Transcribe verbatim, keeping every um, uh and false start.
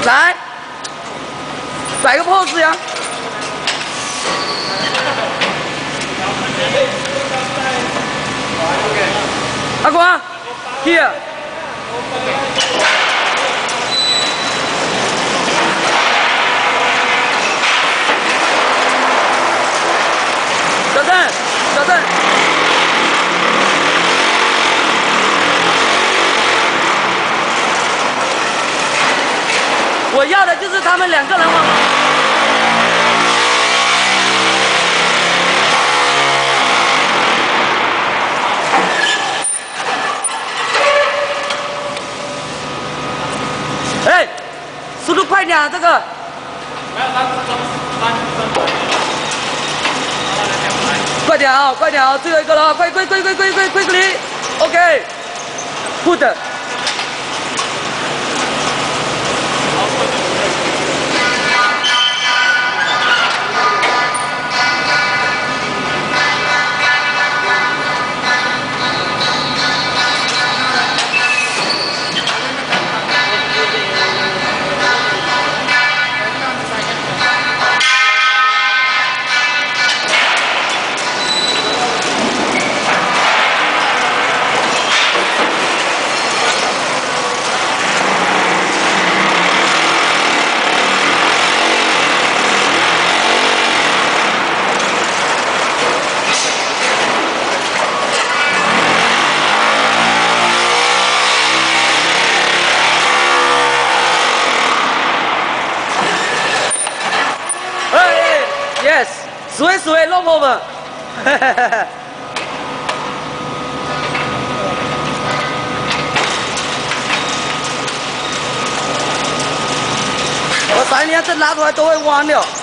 来，摆个 pose 呀。阿光 ，here。小郑，小郑。我要的就是他们两个人往。哎，速度快点啊，这个。快点啊，快点啊，最后一个了，快快快快快快快快 ，OK，put。Yes， 死位死位 ，lock over。我把你这拿出来都会弯掉。